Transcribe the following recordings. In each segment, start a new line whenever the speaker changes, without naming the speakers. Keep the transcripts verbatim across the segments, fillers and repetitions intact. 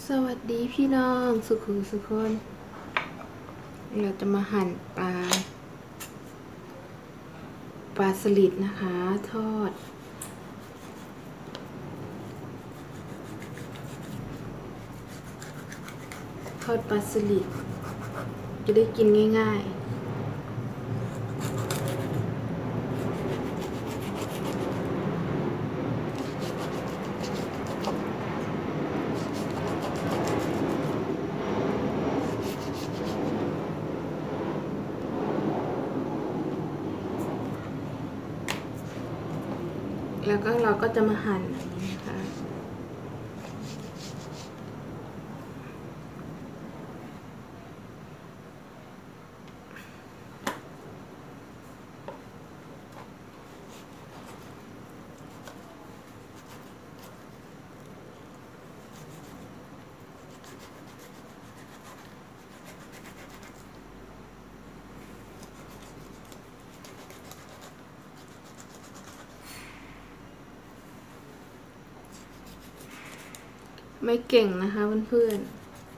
สวัสดีพี่น้องสุขุมสุขคนเราจะมาหั่นปลาปลาสลิดนะคะทอดทอดปลาสลิดจะได้กินง่ายๆแล้วก็เราก็จะมาหั่นอย่างนี้นะคะไม่เก่งนะคะเพื่อน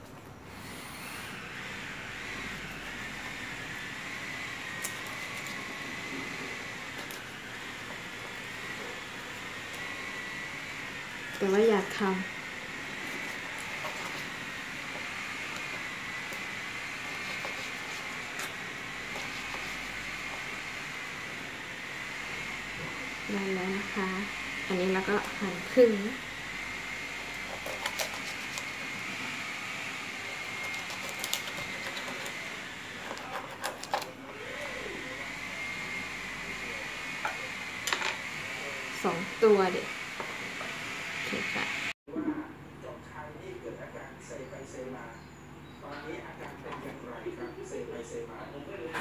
ๆแต่ว่าอยากทำได้แล้วนะคะอันนี้เราก็หั่นครึ่งสองตัวเด็กโอเคค่ะ
จบไทยนี่เกิดอาการเซไปเซมาตอนนี้อาการเป็นอย่างไรครับเซไปเซมาผมไม่รู้